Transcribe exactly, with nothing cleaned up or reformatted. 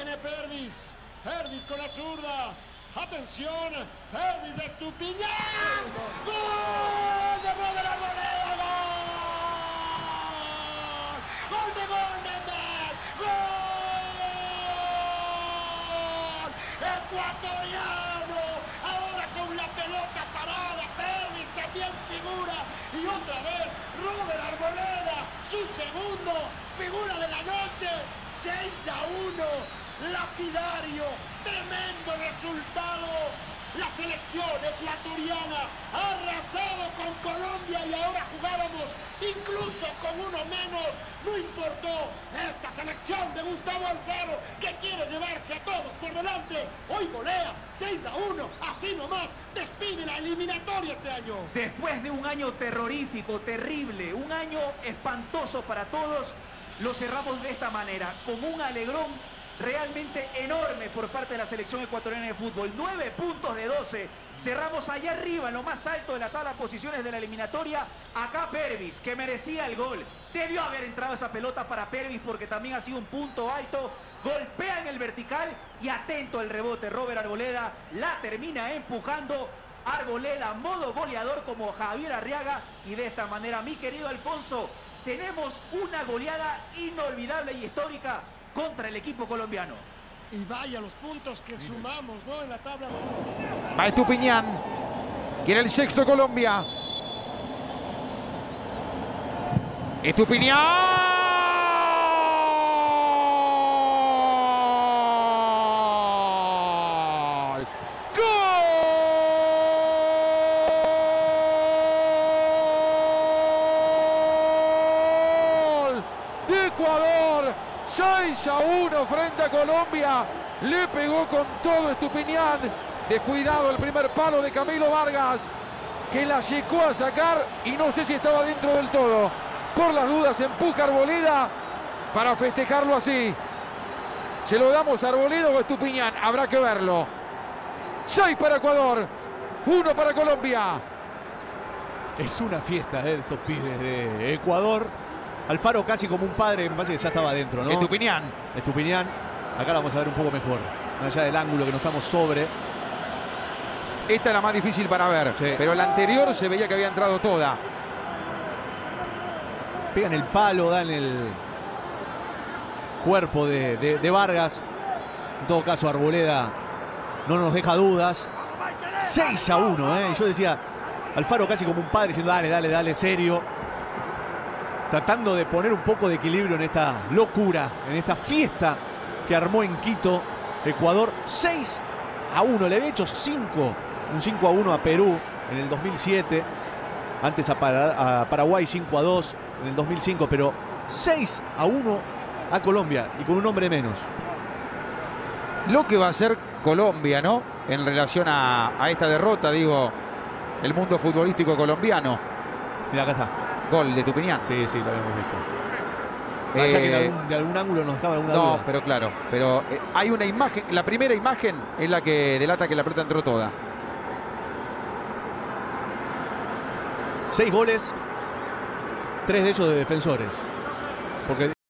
viene Pervis. Pervis con la zurda. Atención. Pervis de Estupiñán. ¡Gol de Robert Arboleda! ¡Gol! ¡Gol de Goldenberg! ¡Gol! Ecuatoriano. Ahora con la pelota parada. Pervis también figura. Y otra vez Robert Arboleda. Su segundo. Figura de la noche. seis a uno. Lapidario, tremendo resultado. La selección ecuatoriana ha arrasado con Colombia y ahora jugábamos incluso con uno menos. No importó esta selección de Gustavo Alfaro, que quiere llevarse a todos por delante. Hoy golea seis a uno, así nomás despide la eliminatoria este año. Después de un año terrorífico, terrible, un año espantoso para todos, lo cerramos de esta manera, con un alegrón realmente enorme por parte de la selección ecuatoriana de fútbol. nueve puntos de doce. Cerramos allá arriba, en lo más alto de la tabla de posiciones de la eliminatoria. Acá Pervis, que merecía el gol. Debió haber entrado esa pelota para Pervis porque también ha sido un punto alto. Golpea en el vertical y atento al rebote. Robert Arboleda la termina empujando. Arboleda, modo goleador como Javier Arriaga. Y de esta manera, mi querido Alfonso, tenemos una goleada inolvidable y histórica contra el equipo colombiano. Y vaya los puntos que sumamos, ¿no? En la tabla. Va Estupiñán. Quiere el sexto Colombia. Estupiñán. ¡Gol! De Ecuador. seis a uno frente a Colombia. Le pegó con todo Estupiñán. Descuidado el primer palo de Camilo Vargas, que la llegó a sacar y no sé si estaba dentro del todo. Por las dudas empuja Arboleda para festejarlo así. ¿Se lo damos a Arboleda o a Estupiñán? Habrá que verlo. seis para Ecuador, uno para Colombia. Es una fiesta de estos pibes de Ecuador. Alfaro casi como un padre, me parece que ya estaba adentro, ¿no? Estupiñán. Estupiñán. Acá la vamos a ver un poco mejor. Más allá del ángulo que no estamos sobre. Esta es la más difícil para ver, sí. Pero la anterior se veía que había entrado toda. Pegan el palo, dan el cuerpo de, de, de Vargas. En todo caso, Arboleda no nos deja dudas. seis a uno, ¿eh? Yo decía, Alfaro casi como un padre diciendo, dale, dale, dale, serio. Tratando de poner un poco de equilibrio en esta locura, en esta fiesta que armó en Quito, Ecuador. seis a uno, le había hecho cinco, un cinco a uno a Perú en el dos mil siete, antes a, Para, a Paraguay cinco a dos en el dos mil cinco, pero seis a uno a Colombia y con un hombre menos. Lo que va a hacer Colombia, ¿no? En relación a, a esta derrota, digo, el mundo futbolístico colombiano. Mira, acá está. Gol de Estupiñán. Sí, sí, lo habíamos visto. Vaya Eh, que de algún, de algún ángulo nos daba alguna no, duda. No, pero claro. Pero eh, hay una imagen. La primera imagen es la que delata que la pelota entró toda. Seis goles, tres de ellos de defensores. Porque